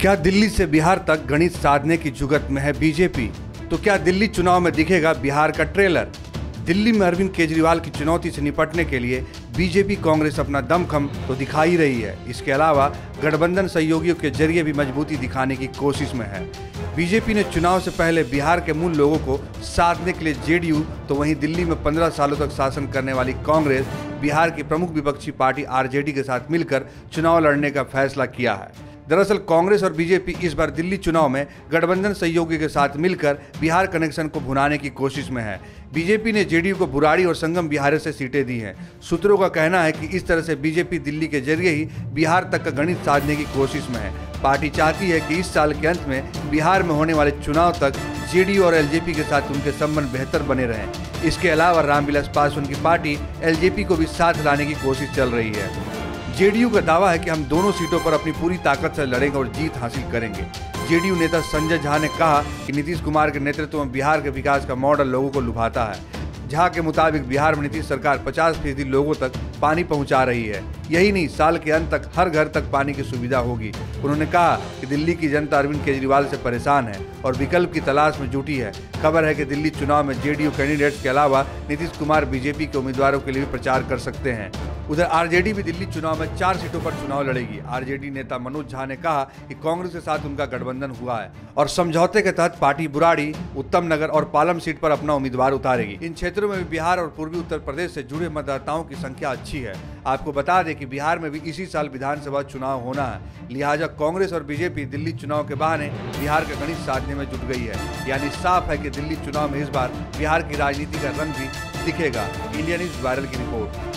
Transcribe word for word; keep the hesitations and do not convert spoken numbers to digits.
क्या दिल्ली से बिहार तक गणित साधने की जुगत में है बीजेपी? तो क्या दिल्ली चुनाव में दिखेगा बिहार का ट्रेलर? दिल्ली में अरविंद केजरीवाल की चुनौती से निपटने के लिए बीजेपी कांग्रेस अपना दमखम तो दिखा ही रही है। इसके अलावा गठबंधन सहयोगियों के जरिए भी मजबूती दिखाने की कोशिश में है। बीजेपी ने चुनाव से पहले बिहार के मूल लोगों को साधने के लिए जेडीयू, तो वहीं दिल्ली में पंद्रह सालों तक शासन करने वाली कांग्रेस बिहार की प्रमुख विपक्षी पार्टी आरजेडी के साथ मिलकर चुनाव लड़ने का फैसला किया है। दरअसल कांग्रेस और बीजेपी इस बार दिल्ली चुनाव में गठबंधन सहयोगी के साथ मिलकर बिहार कनेक्शन को भुनाने की कोशिश में है। बीजेपी ने जेडीयू को बुराड़ी और संगम बिहार से सीटें दी हैं। सूत्रों का कहना है कि इस तरह से बीजेपी दिल्ली के जरिए ही बिहार तक का गणित साधने की कोशिश में है। पार्टी चाहती है कि इस साल के अंत में बिहार में होने वाले चुनाव तक जेडीयू और एलजेपी के साथ उनके संबंध बेहतर बने रहें। इसके अलावा रामविलास पासवान की पार्टी एलजेपी को भी साथ लाने की कोशिश चल रही है। जेडीयू का दावा है कि हम दोनों सीटों पर अपनी पूरी ताकत से लड़ेंगे और जीत हासिल करेंगे। जेडीयू नेता संजय झा ने कहा कि नीतीश कुमार के नेतृत्व में बिहार के विकास का मॉडल लोगों को लुभाता है। झा के मुताबिक बिहार में नीतीश सरकार पचास फीसदी लोगों तक पानी पहुंचा रही है। यही नहीं, साल के अंत तक हर घर तक पानी की सुविधा होगी। उन्होंने कहा कि दिल्ली की जनता अरविंद केजरीवाल से परेशान है और विकल्प की तलाश में जुटी है। खबर है कि दिल्ली चुनाव में जेडीयू कैंडिडेट्स के अलावा नीतीश कुमार बीजेपी के उम्मीदवारों के लिए भी प्रचार कर सकते हैं। उधर आरजेडी भी दिल्ली चुनाव में चार सीटों पर चुनाव लड़ेगी। आरजेडी नेता मनोज झा ने कहा कि कांग्रेस के साथ उनका गठबंधन हुआ है और समझौते के तहत पार्टी बुराड़ी, उत्तम नगर और पालम सीट पर अपना उम्मीदवार उतारेगी। इन क्षेत्रों में भी बिहार और पूर्वी उत्तर प्रदेश से जुड़े मतदाताओं की संख्या अच्छी है। आपको बता दें कि बिहार में भी इसी साल विधानसभा चुनाव होना है, लिहाजा कांग्रेस और बीजेपी दिल्ली चुनाव के बहाने बिहार का गणित साधने में जुट गई है। यानी साफ है कि दिल्ली चुनाव में इस बार बिहार की राजनीति का रंग भी दिखेगा। इंडिया न्यूज वायरल की रिपोर्ट।